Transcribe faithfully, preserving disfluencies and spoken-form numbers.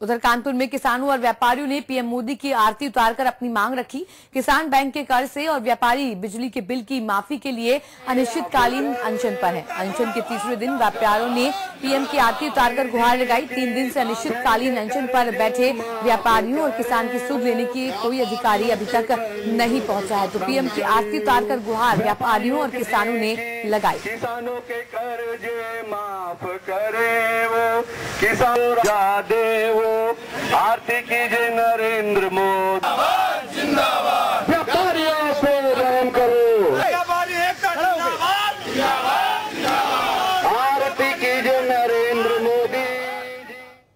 उधर कानपुर में किसानों और व्यापारियों ने पीएम मोदी की आरती उतारकर अपनी मांग रखी। किसान बैंक के कर्ज से और व्यापारी बिजली के बिल की माफी के लिए अनिश्चितकालीन अनशन पर हैं। अनशन के तीसरे दिन व्यापारियों ने पीएम की आरती उतारकर गुहार लगाई। तीन दिन से अनिश्चितकालीन अनशन पर बैठे व्यापारियों और किसान की सुध लेने की कोई अधिकारी अभी तक नहीं पहुंचा है, तो पीएम की आरती उतारकर गुहार व्यापारियों और किसानों ने लगाई। किसानों के कर्ज माफ करे वो, किसान दे वो, आरती कीजिए नरेंद्र मोदी।